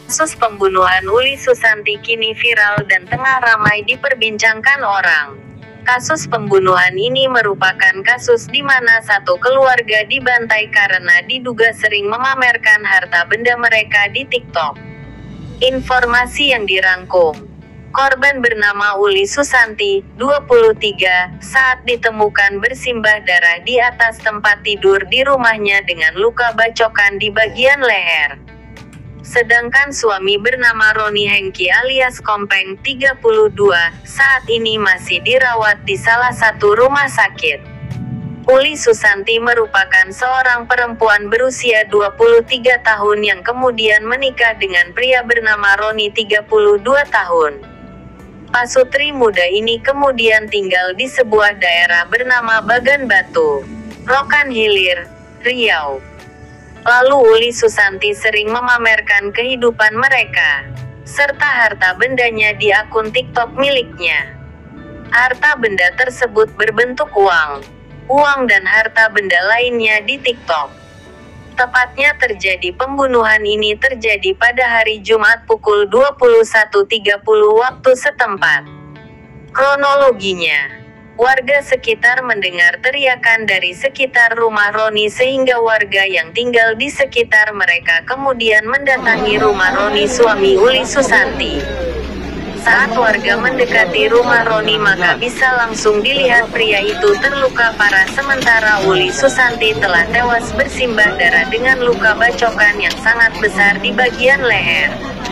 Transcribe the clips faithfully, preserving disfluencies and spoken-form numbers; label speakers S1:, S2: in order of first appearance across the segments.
S1: Kasus pembunuhan Uli Susanti kini viral dan tengah ramai diperbincangkan orang. Kasus pembunuhan ini merupakan kasus di mana satu keluarga dibantai karena diduga sering memamerkan harta benda mereka di TikTok. Informasi yang dirangkum. Korban bernama Uli Susanti, dua puluh tiga, saat ditemukan bersimbah darah di atas tempat tidur di rumahnya dengan luka bacokan di bagian leher. Sedangkan suami bernama Roni Hengki alias Kompeng, tiga puluh dua, saat ini masih dirawat di salah satu rumah sakit. Uli Susanti merupakan seorang perempuan berusia dua puluh tiga tahun yang kemudian menikah dengan pria bernama Roni, tiga puluh dua tahun. Pasutri muda ini kemudian tinggal di sebuah daerah bernama Bagan Batu, Rokan Hilir, Riau. Lalu Uli Susanti sering memamerkan kehidupan mereka, serta harta bendanya di akun TikTok miliknya. Harta benda tersebut berbentuk uang, uang dan harta benda lainnya di TikTok. Tepatnya terjadi pembunuhan ini terjadi pada hari Jumat pukul dua puluh satu tiga puluh waktu setempat. Kronologinya, warga sekitar mendengar teriakan dari sekitar rumah Roni sehingga warga yang tinggal di sekitar mereka kemudian mendatangi rumah Roni suami Uli Susanti. Saat warga mendekati rumah Roni maka bisa langsung dilihat pria itu terluka parah sementara Uli Susanti telah tewas bersimbah darah dengan luka bacokan yang sangat besar di bagian leher.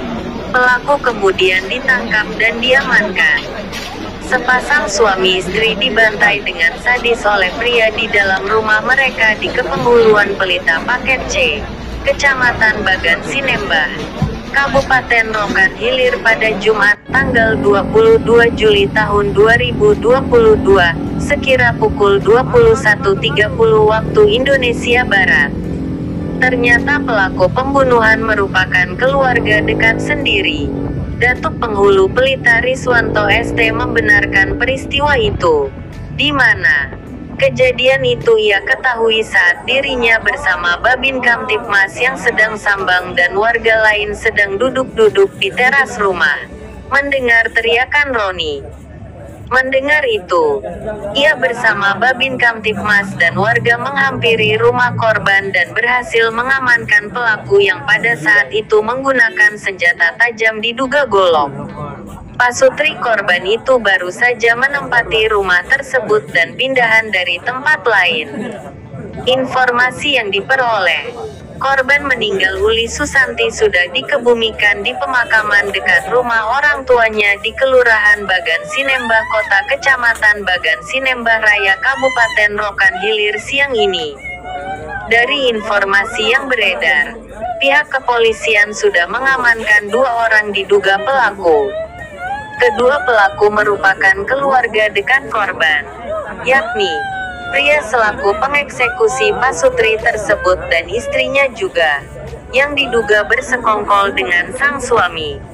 S1: Pelaku kemudian ditangkap dan diamankan. Sepasang suami istri dibantai dengan sadis oleh pria di dalam rumah mereka di Kepenghuluan Pelita Paket C, Kecamatan Bagan Sinembah, Kabupaten Rokan Hilir pada Jumat, tanggal dua puluh dua Juli tahun dua ribu dua puluh dua, sekira pukul dua puluh satu tiga puluh waktu Indonesia Barat. Ternyata pelaku pembunuhan merupakan keluarga dekat sendiri. Datuk Penghulu Pelita Riswanto S T membenarkan peristiwa itu, di mana kejadian itu ia ketahui saat dirinya bersama Babin Kamtipmas yang sedang sambang dan warga lain sedang duduk-duduk di teras rumah, mendengar teriakan Roni. Mendengar itu, ia bersama Babin Kamtipmas dan warga menghampiri rumah korban dan berhasil mengamankan pelaku yang pada saat itu menggunakan senjata tajam diduga golok. Pasutri korban itu baru saja menempati rumah tersebut dan pindahan dari tempat lain. Informasi yang diperoleh, korban meninggal Uli Susanti sudah dikebumikan di pemakaman dekat rumah orang tuanya di Kelurahan Bagan Sinembah Kota Kecamatan Bagan Sinembah Raya Kabupaten Rokan Hilir siang ini. Dari informasi yang beredar, pihak kepolisian sudah mengamankan dua orang diduga pelaku. Kedua pelaku merupakan keluarga dekat korban, yakni pria selaku pengeksekusi pasutri tersebut dan istrinya juga, yang diduga bersekongkol dengan sang suami.